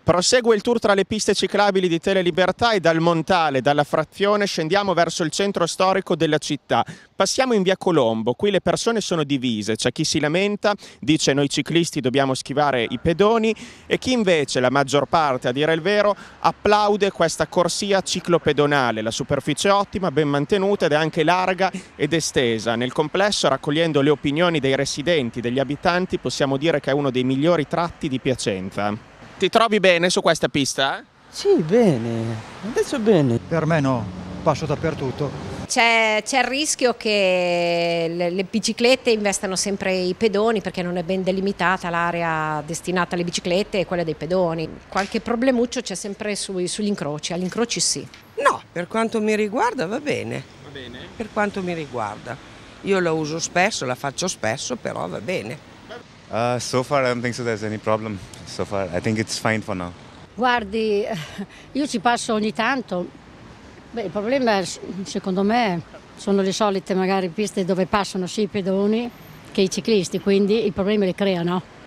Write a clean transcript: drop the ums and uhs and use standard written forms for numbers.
Prosegue il tour tra le piste ciclabili di Telelibertà e dal Montale, dalla frazione, scendiamo verso il centro storico della città. Passiamo in via Colombo, qui le persone sono divise, c'è chi si lamenta, dice noi ciclisti dobbiamo schivare i pedoni e chi invece, la maggior parte a dire il vero, applaude questa corsia ciclopedonale. La superficie è ottima, ben mantenuta ed è anche larga ed estesa. Nel complesso, raccogliendo le opinioni dei residenti, degli abitanti, possiamo dire che è uno dei migliori tratti di Piacenza. Ti trovi bene su questa pista? Sì, bene, adesso bene. Per me no, passo dappertutto. C'è il rischio che le biciclette investano sempre i pedoni perché non è ben delimitata l'area destinata alle biciclette e quella dei pedoni. Qualche problemuccio c'è sempre sugli incroci, agli incroci sì. No, per quanto mi riguarda va bene. Va bene. Per quanto mi riguarda. Io la uso spesso, la faccio spesso, però va bene. So far I don't think so there's any problem. So far I think it's fine for now. Guardi, io ci passo ogni tanto. Beh, il problema secondo me sono le solite magari piste dove passano sia i pedoni che i ciclisti, quindi i problemi li creano.